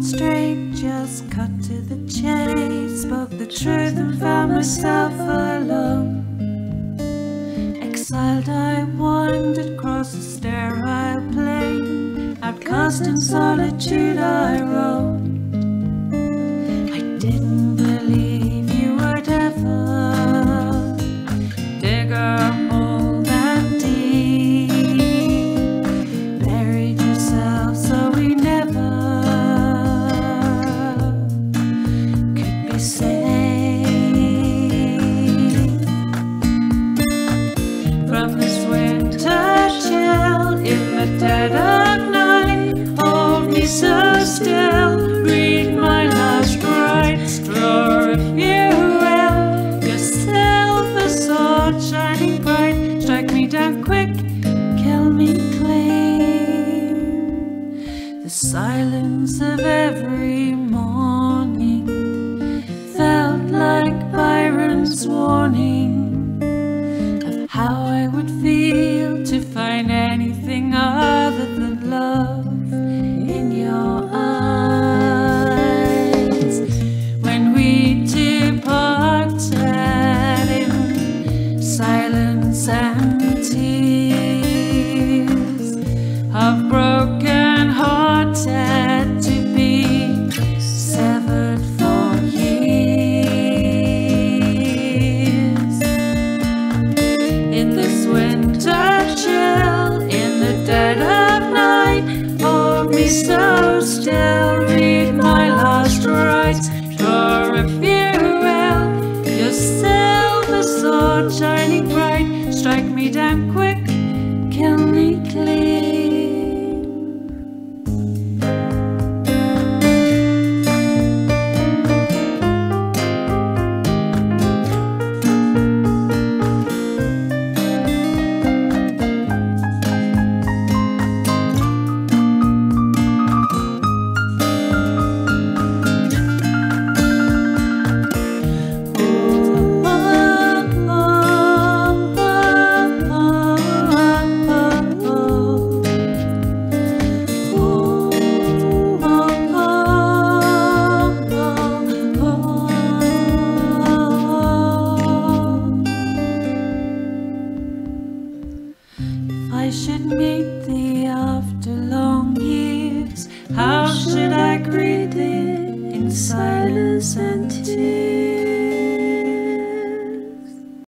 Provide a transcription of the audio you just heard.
straight, just cut to the chase. Spoke the truth and found myself alone. Exiled I wandered across a sterile plain. Outcast in solitude I roamed. I didn't believe you would ever dig a hole that deep. Buried yourself so we never could be saved from this winter chill in the dead of night. Hold me so still, read my last rites, draw if you will your silver sword shining bright. Strike me down quick, kill me clean. The silence of every morning felt like Byron's warning of how I would feel to find anything other than love in your eyes. When we two parted in silence and tears, of broken hearted to be severed for years. In this winter chill, in the dead of night, hold me so still, read my last rites, draw if you will your silver sword shining bright. Strike me down quick, kill me clean.